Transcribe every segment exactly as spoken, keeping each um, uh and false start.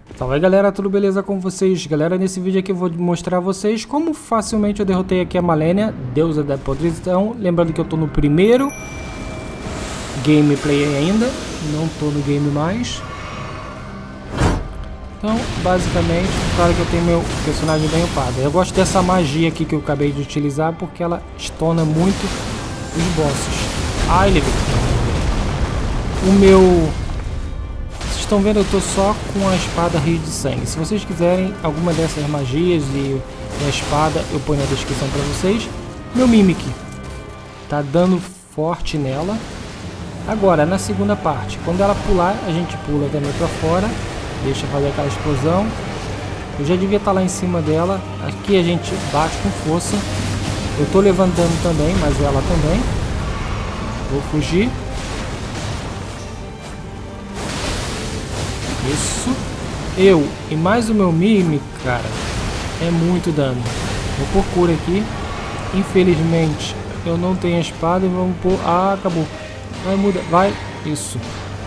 Salve galera, tudo beleza com vocês? Galera, nesse vídeo aqui eu vou mostrar a vocês como facilmente eu derrotei aqui a Malenia, deusa da podridão. Lembrando que eu tô no primeiro gameplay ainda, não tô no game mais. Então, basicamente, claro que eu tenho meu personagem bem upado. Eu gosto dessa magia aqui que eu acabei de utilizar porque ela estona muito os bosses. Ai, levei. O meu... Estão vendo, eu tô só com a espada Rio de Sangue. Se vocês quiserem alguma dessas magias e a espada, eu ponho na descrição pra vocês. Meu Mimic tá dando forte nela. Agora, na segunda parte, quando ela pular, a gente pula também pra fora. Deixa fazer aquela explosão. Eu já devia estar lá em cima dela. Aqui a gente bate com força. Eu tô levantando também, mas ela também. Vou fugir. Isso. Eu e mais o meu Mimic, cara, é muito dano. Eu procuro aqui. Infelizmente, eu não tenho a espada e vamos pôr... Ah, acabou. Vai, muda. Vai. Isso.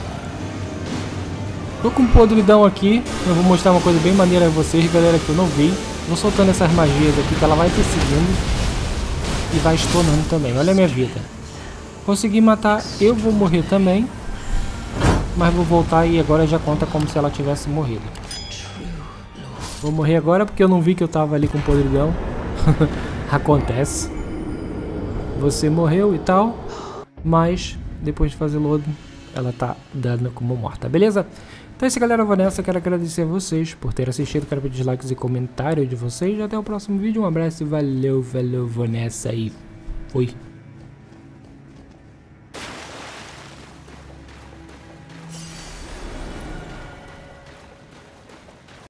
Tô com um podridão aqui. Eu vou mostrar uma coisa bem maneira a vocês, galera, que eu não vi. Vou soltando essas magias aqui que ela vai perseguindo. E vai estonando também. Olha a minha vida. Consegui matar. Eu vou morrer também. Mas vou voltar e agora já conta como se ela tivesse morrido. Vou morrer agora porque eu não vi que eu tava ali com podridão. Acontece. Você morreu e tal. Mas depois de fazer lodo, ela tá dando como morta, beleza? Então é isso, galera, eu vou nessa. Quero agradecer a vocês por terem assistido. Quero pedir likes e comentários de vocês. Até o próximo vídeo. Um abraço e valeu, valeu, vou nessa e fui.